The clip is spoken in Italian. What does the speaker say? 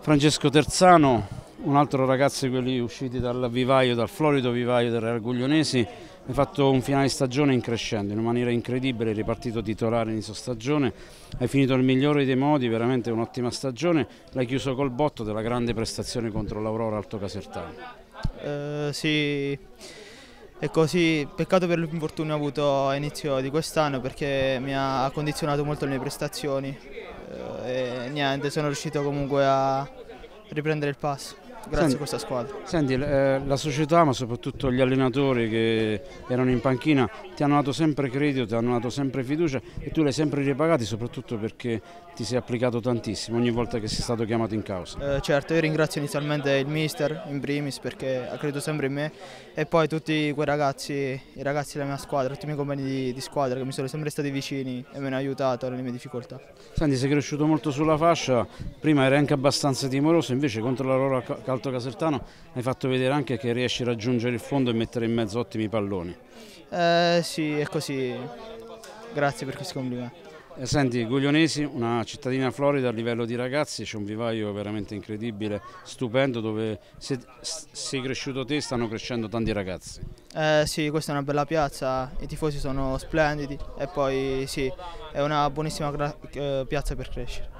Francesco Terzano, un altro ragazzo di quelli usciti dal vivaio, dal florido vivaio del Real Guglionesi, hai fatto un finale di stagione in crescendo, in una maniera incredibile, hai ripartito titolare inizio stagione, hai finito nel migliore dei modi, veramente un'ottima stagione, l'hai chiuso col botto della grande prestazione contro l'Aurora Alto Casertano. Sì, è così, peccato per l'infortunio avuto a inizio di quest'anno perché mi ha condizionato molto le mie prestazioni e niente, sono riuscito comunque a riprendere il passo grazie a questa squadra. Senti, la società, ma soprattutto gli allenatori che erano in panchina, ti hanno dato sempre credito, ti hanno dato sempre fiducia e tu li hai sempre ripagati, soprattutto perché ti sei applicato tantissimo ogni volta che sei stato chiamato in causa. Certo, io ringrazio inizialmente il mister in primis perché ha creduto sempre in me e poi tutti quei ragazzi, i ragazzi della mia squadra, tutti i miei compagni di squadra che mi sono sempre stati vicini e mi hanno aiutato nelle mie difficoltà. Senti, sei cresciuto molto sulla fascia, prima eri anche abbastanza timoroso, invece contro l'Aurora Alto Casertano hai fatto vedere anche che riesci a raggiungere il fondo e mettere in mezzo ottimi palloni. Sì, è così. Grazie per questi complimenti. Senti, Guglionesi, una cittadina florida a livello di ragazzi, c'è un vivaio veramente incredibile, stupendo, dove sei cresciuto te, stanno crescendo tanti ragazzi. Sì, questa è una bella piazza, i tifosi sono splendidi e poi sì, è una buonissima piazza per crescere.